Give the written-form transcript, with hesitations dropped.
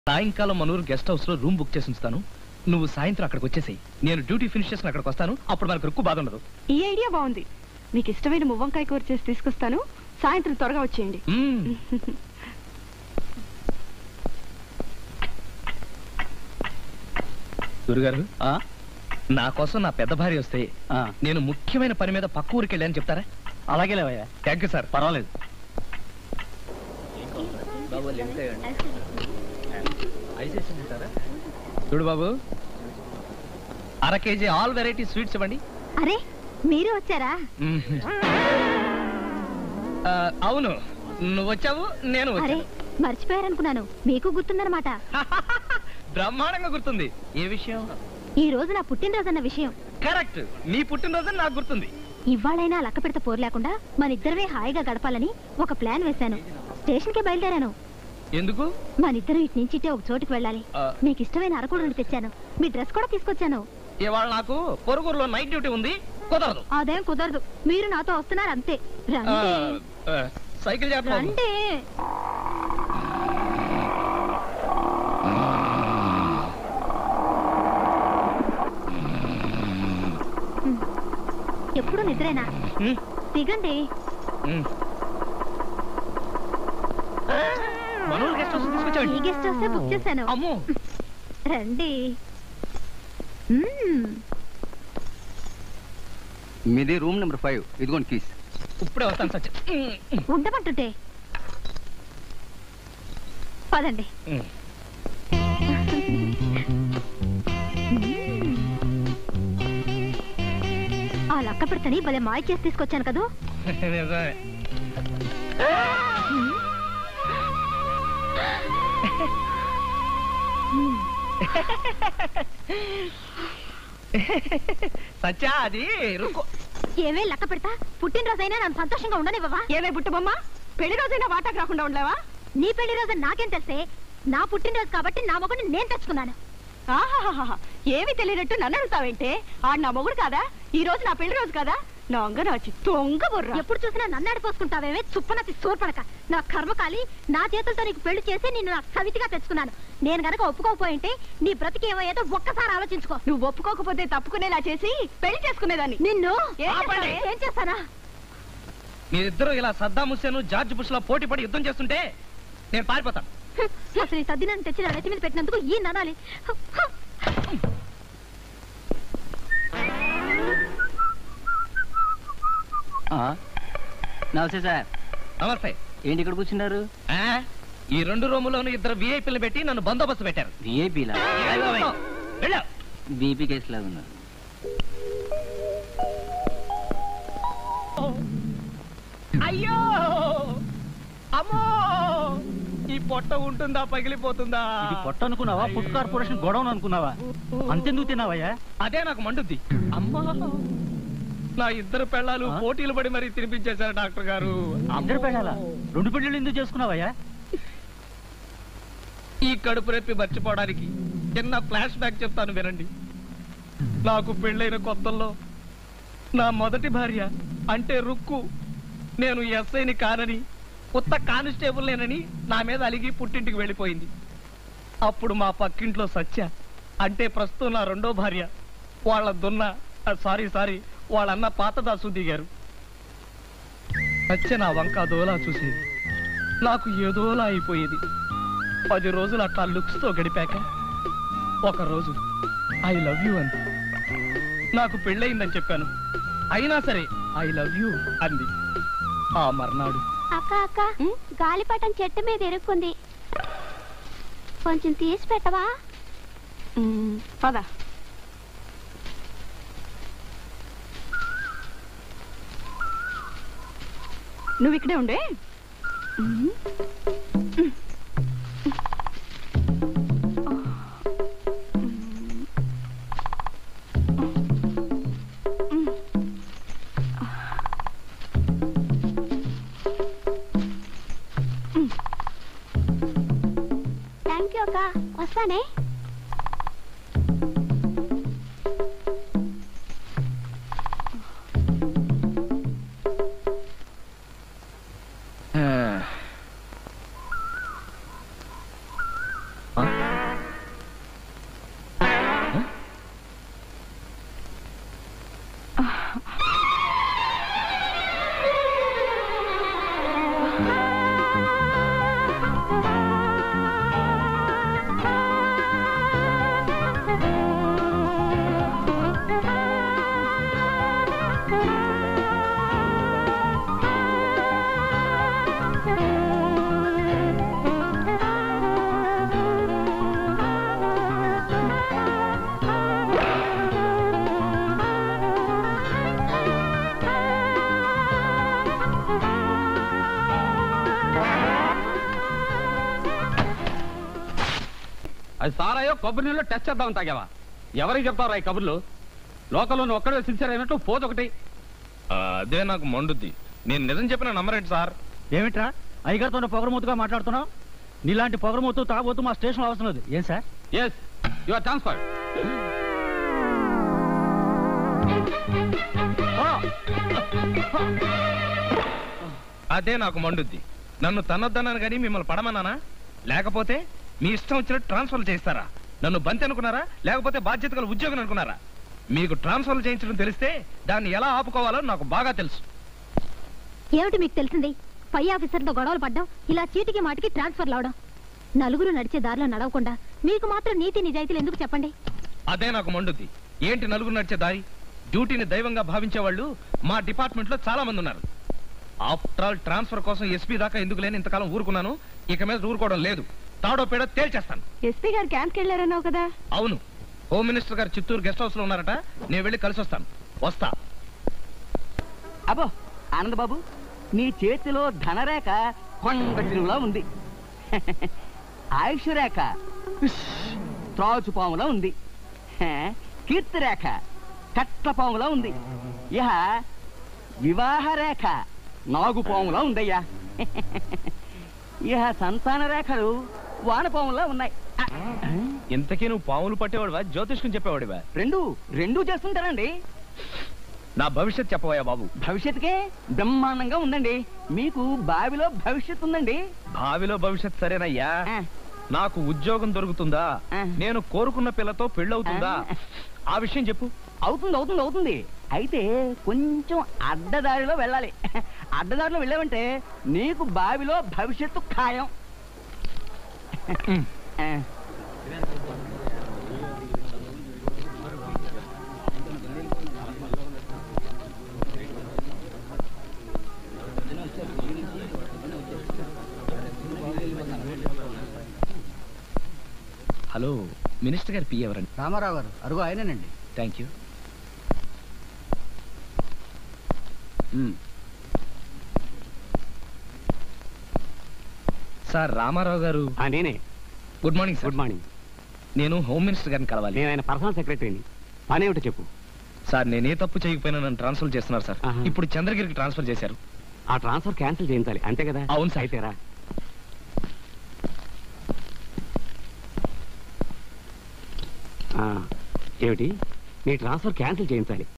సాయంకాలం మనూరు guest house లో రూమ్ బుక్ చేసి ఉంచుతాను. నువ్వు సాయంత్రం అక్కడికి వచ్చేసి నేను డ్యూటీ ఫినిష్ చేసుకుని అక్కడికి వస్తాను. అప్పుడు మనకు ఎక్కువ బాధ ఉండదు. ఈ ఐడియా బాగుంది. మీకు ఇష్టమైన మువ్వంకాయ కూర చేసి తీసుకొస్తాను. సాయంత్రం త్వరగా వచ్చేయండి. గురుగారు, నా కోసం నా పెద్ద భార్య వస్తే నేను ముఖ్యమైన పని మీద పక్క ఊరికి వెళ్ళాను చెప్తారా? అలాగే లేవయ్యా. Thank you sir. పర్వాలేదు. చూడు బాబు, అర కేజీ ఆల్ వెరైటీ స్వీట్స్ ఇవ్వండి. అరే మీరు వచ్చారా? అవును, నువ్వు వచ్చావు, నేను మర్చిపోయారనుకున్నాను. మీకు గుర్తుందన్నమాట. బ్రహ్మాండంగా గుర్తుంది. ఏ విషయం? ఈ రోజు నా పుట్టినరోజు అన్న విషయం. కరెక్ట్, నీ పుట్టినరోజు నాకు గుర్తుంది. ఇవాళైనా లక్క పెడత పోరు లేకుండా మన ఇద్దరమే హాయిగా గడపాలని ఒక ప్లాన్ వేశాను. స్టేషన్ కి బయలుదేరాను. ఎందుకు? మన ఇద్దరం ఇటు నుంచి ఒక చోటుకి వెళ్ళాలి. మీకు ఇష్టమైన అరకుడు తెచ్చాను. మీ డ్రెస్ కూడా తీసుకొచ్చాను. ఇవాళ నాకు పొరుగురులో నైట్ డ్యూటీ ఉంది, కుదరదు. అదేం కుదరదు. మీరు నాతో వస్తున్నారు అంతే. సైకిల్ రండి. ఎప్పుడు నిద్రేనా? దిగండి. ఈ గెస్ట్ హౌస్ బుక్ చేశాను. రండి. మీది రూమ్ నెంబర్ 5. ఇదిగోండి కీస్. ఇప్పుడే వస్తాను సత్య. ఉండమంటుంటే పదండి. ఆ లక్క పెడతని భలే మాయ చేసి తీసుకొచ్చాను కదా. సత్యా, అది ఏమే లక్క పెడతా. పుట్టినరోజైనా నన్ను సంతోషంగా ఉండనివ్వవా? ఏమే బుట్టబొమ్మ, పెళ్లి రోజైనా వాటాకు రాకుండా ఉండలేవా? నీ పెళ్లి రోజు నాకేం తెలిసే? నా పుట్టినరోజు కాబట్టి నా మొగుడిని నేను తెచ్చుకున్నాను. ఏమి తెలియనట్టు నన్ను అడుగుతావేంటే? ఆడు నా మొగుడు కాదా? ఈ రోజు నా పెళ్లి రోజు కదా. నొంగనొచ్చి తొంగ బుర్ర. ఎప్పుడు చూసినా నన్ను ఆడిపోసుకుంటావేమే చుప్పనతి సోర్పడక. నా కర్మకాలి, నా చేతులతో నీకు పెళ్లి చేసి నిన్ను నాకు సవితిగా తెచ్చుకున్నాను. నేను గనక ఒప్పుకోకపోయింటే నీ బ్రతికి ఏమయ్యేదో ఒక్కసారి ఆలోచించుకో. నువ్వు ఒప్పుకోకపోతే తప్పుకునేలా చేసి పెళ్లి చేసుకునేదాన్ని. నిన్ను ఏం చేస్తానా? మీరిద్దరూ ఇలా సద్దాం హుస్సేన్, జార్జ్ బుష్ లో పోటీ పడి యుద్ధం చేస్తుంటే నేను పారిపోతాను. అసలు ఈ సద్దినాన్ని తెచ్చి నా నెత్తి మీద పెట్టినందుకు ఈ ననాలి. నమస్తే సార్. నమస్తే. ఏంటి ఇక్కడ కూర్చున్నారు? ఈ 2 రూములోనూ 2 విఐపీలు పెట్టి నన్ను బందోబస్తు పెట్టారు. విఐపీలా? బీపీ కేసు లాగా ఉన్నారు. అయ్యో అమ్మో, ఈ పొట్ట ఉంటుందా పగిలిపోతుందా? ఇది పొట్ట అనుకున్నావా? ఫుడ్ కార్పొరేషన్ గొడవను అనుకున్నావా? అంతెందుకు తిన్నావయ్యా? అదే నాకు మండుద్ది. అమ్మా, నా 2 పెళ్ళాలు పోటీలు పడి మరీ తినిపించేశారు డాక్టర్ గారు. 2 పెళ్ళాలా? 2 పెళ్ళిళ్ళు ఎందుకు చేసుకున్నావయ్యా? ఈ కడుపు రెప్పి మర్చిపోవడానికి చిన్న ఫ్లాష్ బ్యాక్ చెప్తాను వినండి. నాకు పెళ్ళైన కొత్తల్లో నా మొదటి భార్య అంటే రుక్కు నేను ఎస్ఐని కానని, కొత్త కానిస్టేబుల్ నేనని నా మీద అలిగి పుట్టింటికి వెళ్ళిపోయింది. అప్పుడు మా పక్కింట్లో సత్య అంటే ప్రస్తుతం నా 2వ భార్య వాళ్ళ సారీ వాళ్ళన్న పాతదాసు దిగారు. సత్య నా వంక దోలా చూసేది. నాకు ఏదోలా అయిపోయేది. 10 రోజులు అట్లా లుక్స్ తో గడిపాక ఒకరోజు ఐ లవ్ యూ అంది. నాకు పెళ్ళయిందని చెప్పాను. అయినా సరే ఐ లవ్ యూ అంది. ఆ మర్నాడు అక్క అక్క, గాలిపటం చెట్టు మీద ఇరుక్కుంది. కొంచెం తీసి పెట్టవా? పద. నువ్వు ఇక్కడే ఉండే. థ్యాంక్ యూ అక్క, వస్తానే. అది సారాయో కొబ్బరి నీళ్ళు టెస్ట్ చేద్దామని తాగావా? ఎవరికి చెప్తారా ఈ కబుర్లు? లోకల్లో నువ్వు ఒక్కడే సిన్సియర్ అయినట్టు పోదొకటి. అదే నాకు మండుద్ది. నేను నిజం చెప్పిన నమ్మరేంటి సార్? ఏమిట్రా అయ్యగారితో పొగరమూతుగా మాట్లాడుతున్నావు? నీలాంటి పొగరమూతు తాగబోతు మా స్టేషన్ అవసరం లేదు. ఏం sir? Yes, you are transfer. అదే నాకు మండుద్ది. నన్ను తన్నొద్దన్నాను కానీ మిమ్మల్ని పడమన్నానా? లేకపోతే మీ ఇష్టం వచ్చినట్టు ట్రాన్స్ఫర్ చేస్తారా? నన్ను బంతి అనుకున్నారా, లేకపోతే బాధ్యత గల ఉద్యోగం అనుకున్నారా? మీకు ట్రాన్స్ఫర్ చేయించడం తెలిస్తే దాన్ని ఎలా ఆపుకోవాలో నాకు బాగా తెలుసు. ఏమిటి మీకు తెలిసింది? పై ఆఫీసర్తో గొడవలు పడ్డం, ఇలా చీటికి మాటికి ట్రాన్స్ఫర్ లావడం. నలుగురు నడిచే దారిలో నడవకుండా మీకు మాత్రం నీతి నిజాయితీలు ఎందుకు చెప్పండి? అదే నాకు మండుద్ది. ఏంటి నలుగురు నడిచే దారి? డ్యూటీని దైవంగా భావించే వాళ్ళు మా డిపార్ట్మెంట్ లో చాలా మంది ఉన్నారు. ఆఫ్టర్ ఆల్ ట్రాన్స్ఫర్ కోసం ఎస్పీ దాకా ఎందుకు లేని ఇంతకాలం ఊరుకున్నాను. ఇక మీద ఊరుకోవడం లేదు. తాడో పేడో తేల్చేస్తాను. ఎస్పీ గారు క్యాంప్కి వెళ్ళారన్నావు కదా? అవును, హోమ్ మినిస్టర్ గారు చిత్తూరు గెస్ట్ హౌస్ లో ఉన్నారట. నేను వెళ్ళి కలిసి వస్తాను. వస్తా. అబ్బో ఆనందబాబు, నీ చేతిలో ధనరేఖ కొండలా ఉంది. ఆయుష్ రేఖ త్రాచుపాములా ఉంది. కీర్తి రేఖ కట్లపాములా ఉంది. ఇహ వివాహ రేఖ నాగుపాములా ఉందయ్యా. ఇహ సంతాన రేఖలు వానపాములా ఉన్నాయి. ఇంతకీ నువ్వు పాములు పట్టేవాడివా, జ్యోతిష్కం చెప్పేవాడివా? రెండూ చేస్తుంటారండి. నా భవిష్యత్ చెప్పవయ్యా బాబు. భవిష్యత్తుకే బ్రహ్మాండంగా ఉందండి. మీకు బావిలో భవిష్యత్తు ఉందండి. భావిలో భవిష్యత్ సరేనయ్యా. ఆ, నాకు ఉద్యోగం దొరుకుతుందా? ఆ. నేను కోరుకున్న పిల్లతో పెళ్ళవుతుందా? ఆ విషయం చెప్పు. అవుతుంది. అయితే కొంచెం అడ్డదారిలో వెళ్ళాలి. అడ్డదారిలో వెళ్ళావంటే నీకు బావిలో భవిష్యత్తు ఖాయం. ఆ. హలో, మినిస్టర్ గారు పిఏ ఎవరండి? రామారావు గారు అరుగు ఆయనేనండి. Thank you. Sir Ramarao garu. నేనే. Good morning sir. Good morning. నేను హోమ్ మినిస్టర్ గారిని కలవాలి. నేను ఆయన పర్సనల్ సెక్రటరీని. పనేమిటో చెప్పు. సార్ నేనే తప్పు చేయకపోయినా నన్ను ట్రాన్స్ఫర్ చేస్తున్నారు సార్. ఆహా. ఇప్పుడు చంద్రగిరికి ట్రాన్స్ఫర్ చేశారు. ఆ ట్రాన్స్ఫర్ క్యాన్సిల్ చేయించాలి అంతే కదా? అవును సార్. అయితేరా ఏమిటి? నీ ట్రాన్స్ఫర్ క్యాన్సిల్ చేయించాలి.